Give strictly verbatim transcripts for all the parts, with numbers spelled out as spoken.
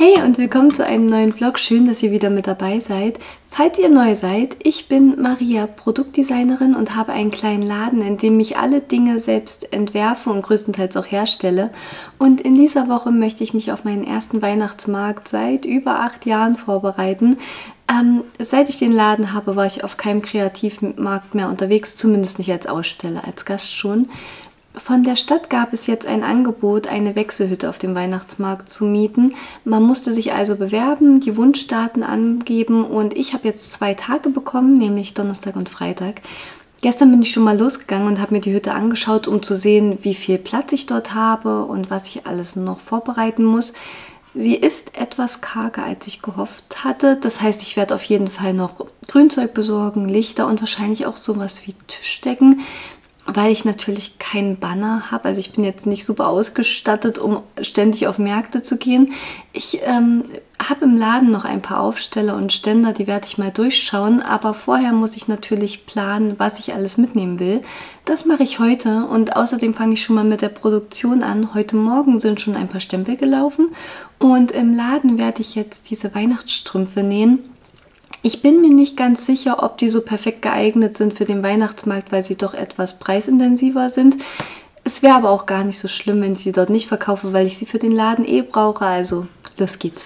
Hey und willkommen zu einem neuen Vlog. Schön, dass ihr wieder mit dabei seid. Falls ihr neu seid, ich bin Maria, Produktdesignerin und habe einen kleinen Laden, in dem ich alle Dinge selbst entwerfe und größtenteils auch herstelle. Und in dieser Woche möchte ich mich auf meinen ersten Weihnachtsmarkt seit über acht Jahren vorbereiten. Ähm, seit ich den Laden habe, war ich auf keinem Kreativmarkt mehr unterwegs, zumindest nicht als Aussteller, als Gast schon. Von der Stadt gab es jetzt ein Angebot, eine Wechselhütte auf dem Weihnachtsmarkt zu mieten. Man musste sich also bewerben, die Wunschdaten angeben und ich habe jetzt zwei Tage bekommen, nämlich Donnerstag und Freitag. Gestern bin ich schon mal losgegangen und habe mir die Hütte angeschaut, um zu sehen, wie viel Platz ich dort habe und was ich alles noch vorbereiten muss. Sie ist etwas karger, als ich gehofft hatte. Das heißt, ich werde auf jeden Fall noch Grünzeug besorgen, Lichter und wahrscheinlich auch sowas wie Tischdecken, weil ich natürlich keinen Banner habe. Also ich bin jetzt nicht super ausgestattet, um ständig auf Märkte zu gehen. Ich ähm, habe im Laden noch ein paar Aufsteller und Ständer, die werde ich mal durchschauen. Aber vorher muss ich natürlich planen, was ich alles mitnehmen will. Das mache ich heute und außerdem fange ich schon mal mit der Produktion an. Heute Morgen sind schon ein paar Stempel gelaufen und im Laden werde ich jetzt diese Weihnachtsstrümpfe nähen. Ich bin mir nicht ganz sicher, ob die so perfekt geeignet sind für den Weihnachtsmarkt, weil sie doch etwas preisintensiver sind. Es wäre aber auch gar nicht so schlimm, wenn ich sie dort nicht verkaufe, weil ich sie für den Laden eh brauche. Also, los geht's.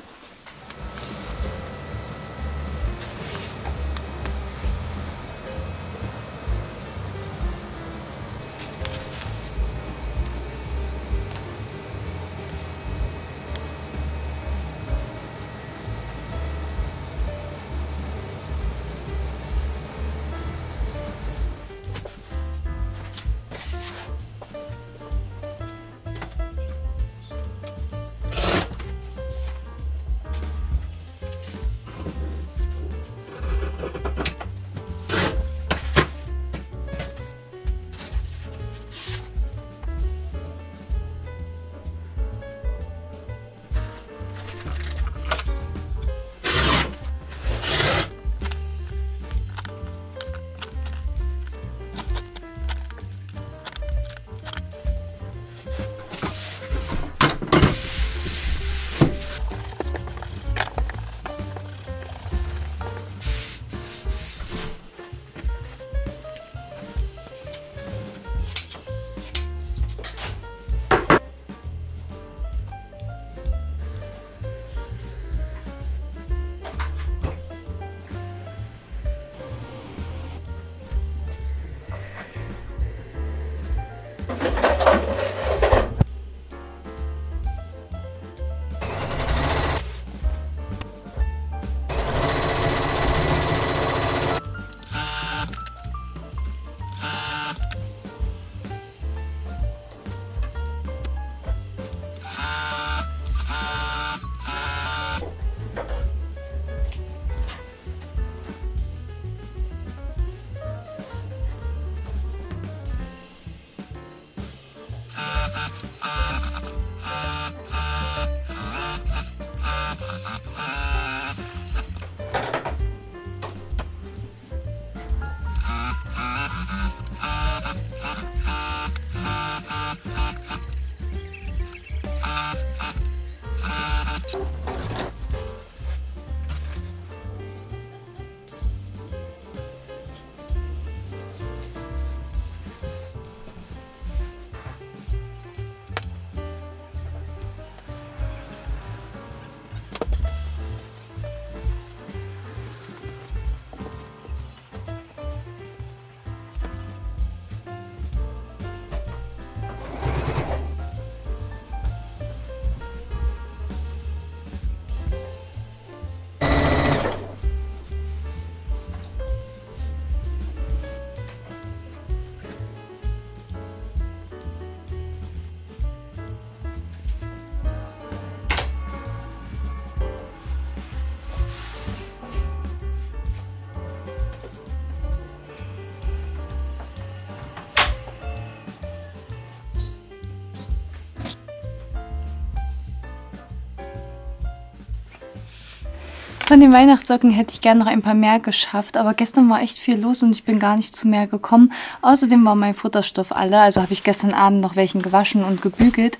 Von den Weihnachtssocken hätte ich gerne noch ein paar mehr geschafft, aber gestern war echt viel los und ich bin gar nicht zu mehr gekommen. Außerdem war mein Futterstoff alle, also habe ich gestern Abend noch welchen gewaschen und gebügelt.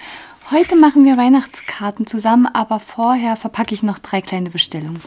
Heute machen wir Weihnachtskarten zusammen, aber vorher verpacke ich noch drei kleine Bestellungen.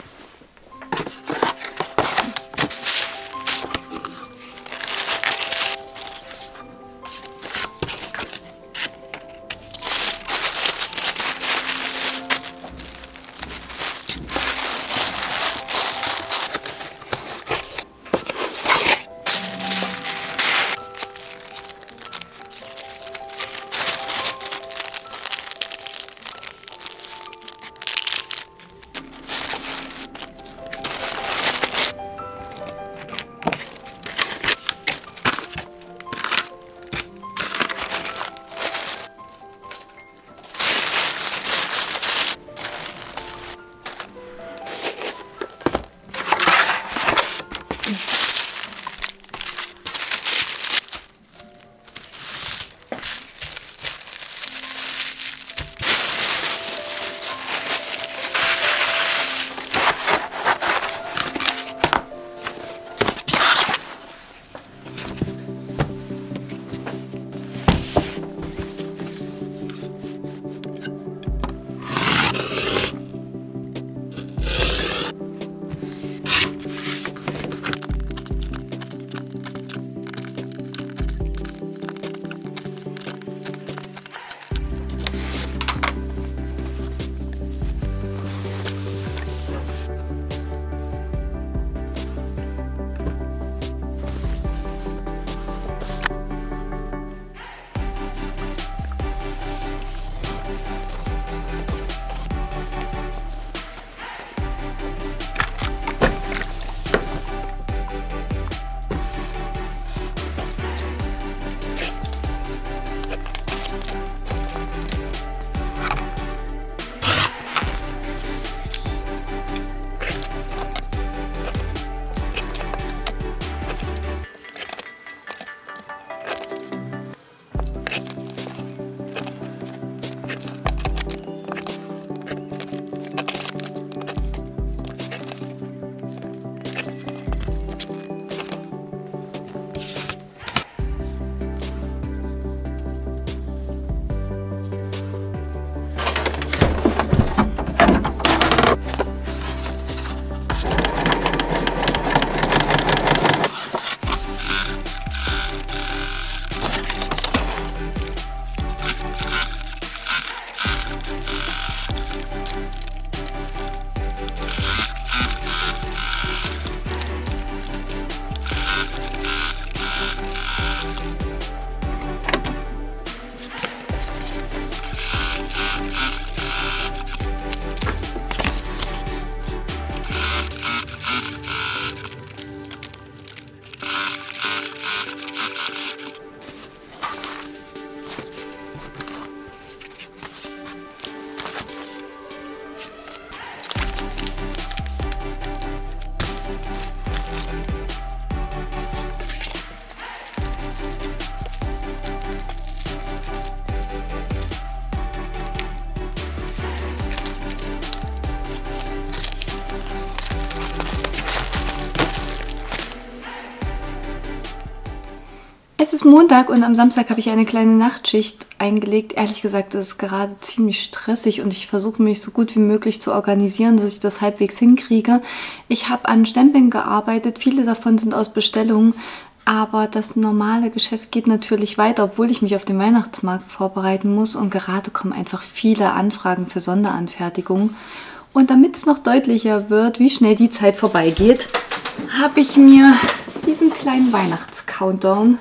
Es ist Montag und am Samstag habe ich eine kleine Nachtschicht eingelegt. Ehrlich gesagt, es ist gerade ziemlich stressig und ich versuche mich so gut wie möglich zu organisieren, dass ich das halbwegs hinkriege. Ich habe an Stempeln gearbeitet, viele davon sind aus Bestellungen, aber das normale Geschäft geht natürlich weiter, obwohl ich mich auf den Weihnachtsmarkt vorbereiten muss und gerade kommen einfach viele Anfragen für Sonderanfertigungen. Und damit es noch deutlicher wird, wie schnell die Zeit vorbeigeht, habe ich mir diesen kleinen Weihnachts-Countdown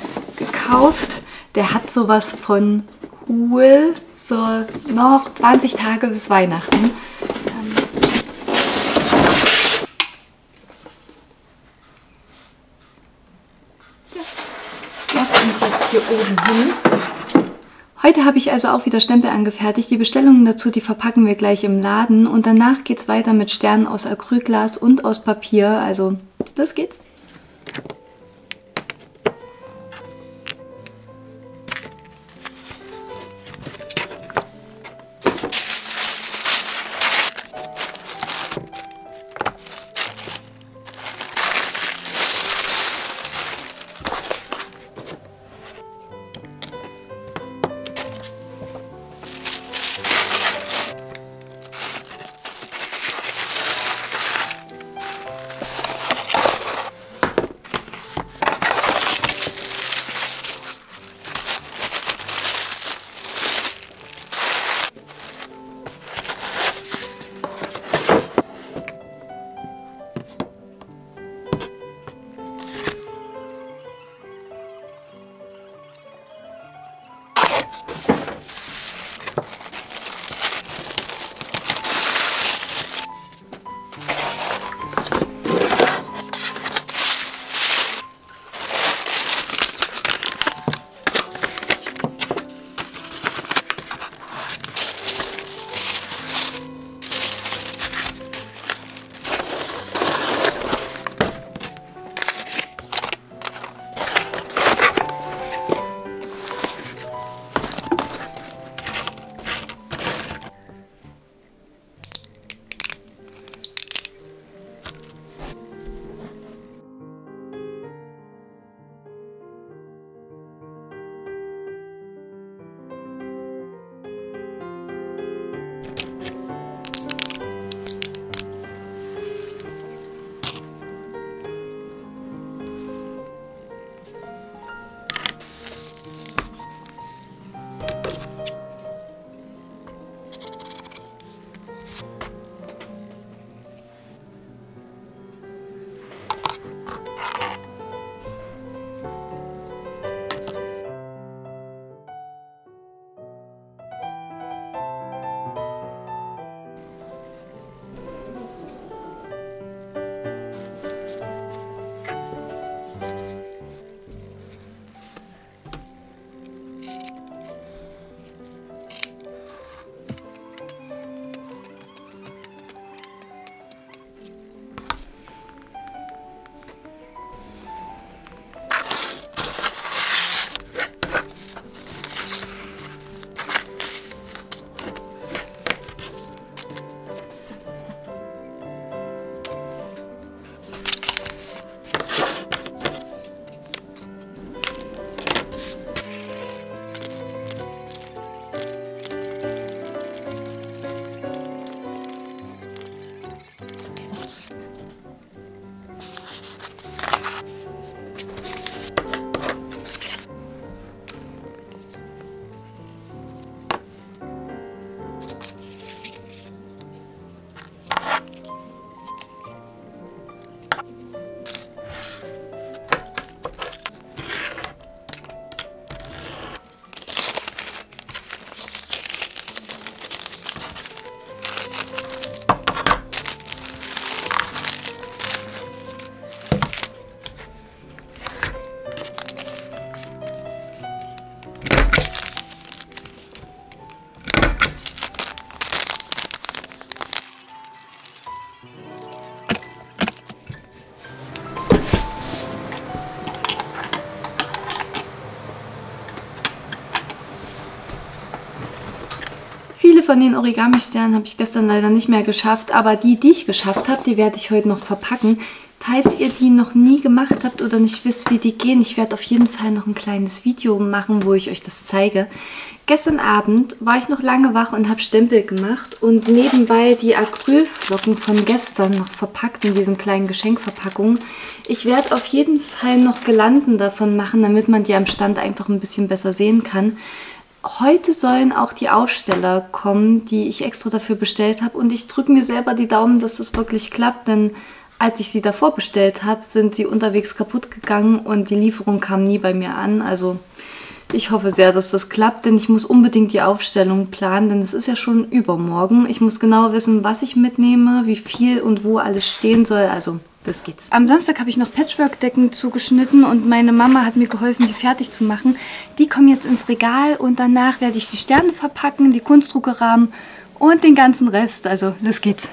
gekauft. Der hat sowas von cool. So noch zwanzig Tage bis Weihnachten. Ähm ja, der kommt jetzt hier oben hin. Heute habe ich also auch wieder Stempel angefertigt. Die Bestellungen dazu, die verpacken wir gleich im Laden. Und danach geht es weiter mit Sternen aus Acrylglas und aus Papier. Also, los geht's. Viele von den Origami-Sternen habe ich gestern leider nicht mehr geschafft, aber die, die ich geschafft habe, die werde ich heute noch verpacken. Falls ihr die noch nie gemacht habt oder nicht wisst, wie die gehen, ich werde auf jeden Fall noch ein kleines Video machen, wo ich euch das zeige. Gestern Abend war ich noch lange wach und habe Stempel gemacht und nebenbei die Acrylflocken von gestern noch verpackt in diesen kleinen Geschenkverpackungen. Ich werde auf jeden Fall noch Girlanden davon machen, damit man die am Stand einfach ein bisschen besser sehen kann. Heute sollen auch die Aufsteller kommen, die ich extra dafür bestellt habe, und ich drücke mir selber die Daumen, dass das wirklich klappt, denn als ich sie davor bestellt habe, sind sie unterwegs kaputt gegangen und die Lieferung kam nie bei mir an. Also ich hoffe sehr, dass das klappt, denn ich muss unbedingt die Aufstellung planen, denn es ist ja schon übermorgen. Ich muss genau wissen, was ich mitnehme, wie viel und wo alles stehen soll. Also das geht's. Am Samstag habe ich noch Patchwork-Decken zugeschnitten und meine Mama hat mir geholfen, die fertig zu machen. Die kommen jetzt ins Regal und danach werde ich die Sterne verpacken, die Kunstdruckerahmen und den ganzen Rest. Also los geht's.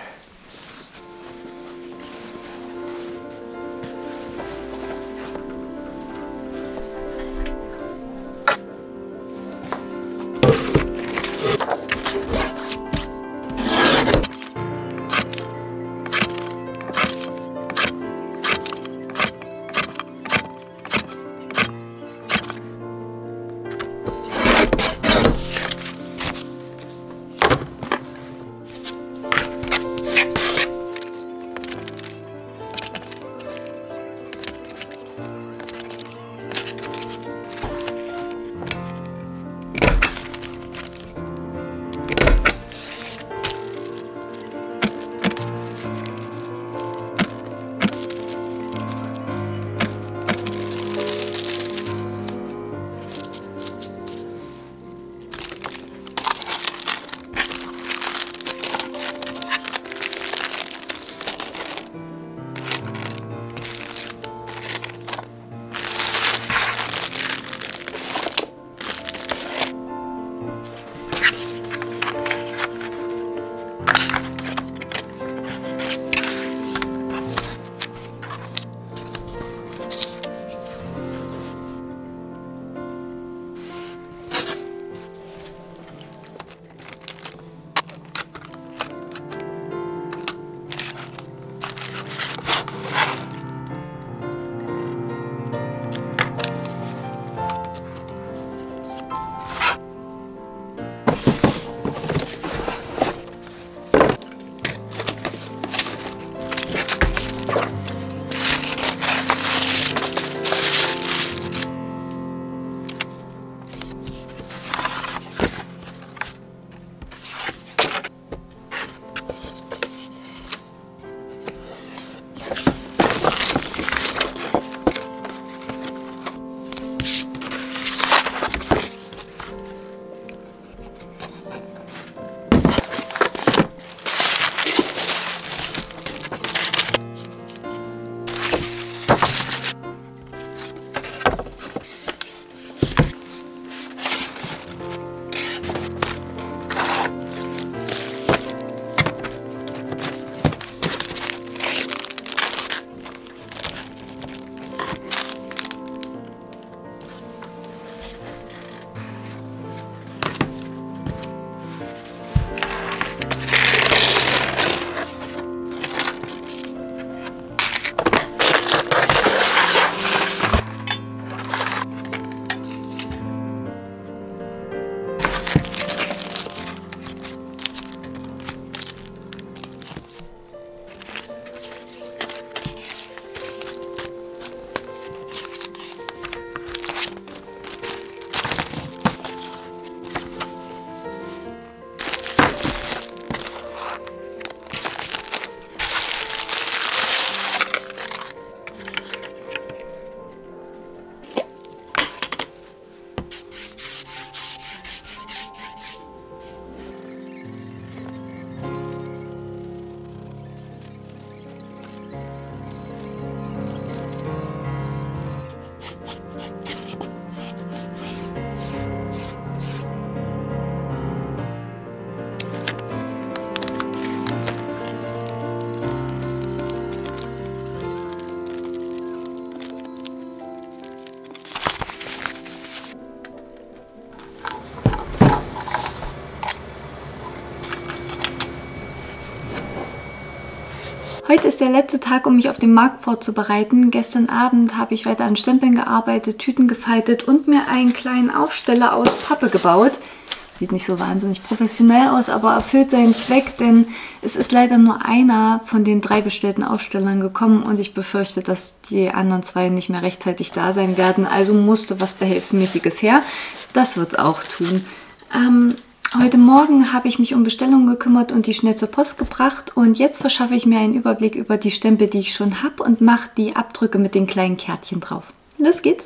Heute ist der letzte Tag, um mich auf den Markt vorzubereiten. Gestern Abend habe ich weiter an Stempeln gearbeitet, Tüten gefaltet und mir einen kleinen Aufsteller aus Pappe gebaut. Sieht nicht so wahnsinnig professionell aus, aber erfüllt seinen Zweck, denn es ist leider nur einer von den drei bestellten Aufstellern gekommen und ich befürchte, dass die anderen zwei nicht mehr rechtzeitig da sein werden. Also musste was Behelfsmäßiges her. Das wird es auch tun. Ähm, heute Morgen habe ich mich um Bestellungen gekümmert und die schnell zur Post gebracht und jetzt verschaffe ich mir einen Überblick über die Stempel, die ich schon habe und mache die Abdrücke mit den kleinen Kärtchen drauf. Los geht's!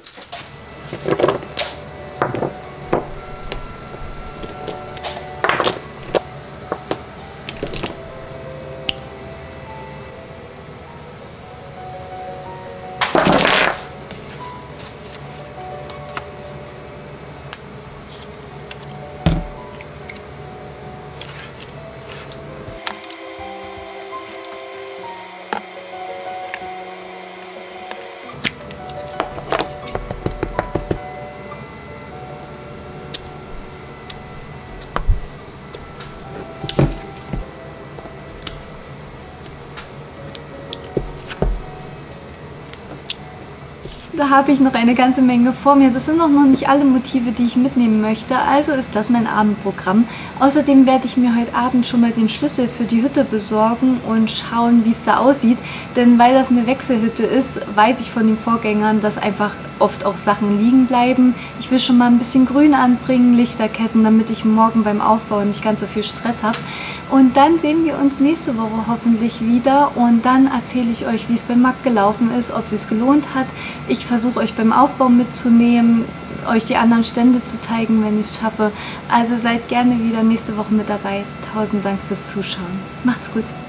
Da habe ich noch eine ganze Menge vor mir. Das sind auch noch nicht alle Motive, die ich mitnehmen möchte. Also ist das mein Abendprogramm. Außerdem werde ich mir heute Abend schon mal den Schlüssel für die Hütte besorgen und schauen, wie es da aussieht. Denn weil das eine Wechselhütte ist, weiß ich von den Vorgängern, dass einfach oft auch Sachen liegen bleiben. Ich will schon mal ein bisschen Grün anbringen, Lichterketten, damit ich morgen beim Aufbau nicht ganz so viel Stress habe. Und dann sehen wir uns nächste Woche hoffentlich wieder und dann erzähle ich euch, wie es beim Markt gelaufen ist, ob es sich gelohnt hat. Ich versuche euch beim Aufbau mitzunehmen, euch die anderen Stände zu zeigen, wenn ich es schaffe. Also seid gerne wieder nächste Woche mit dabei. Tausend Dank fürs Zuschauen. Macht's gut!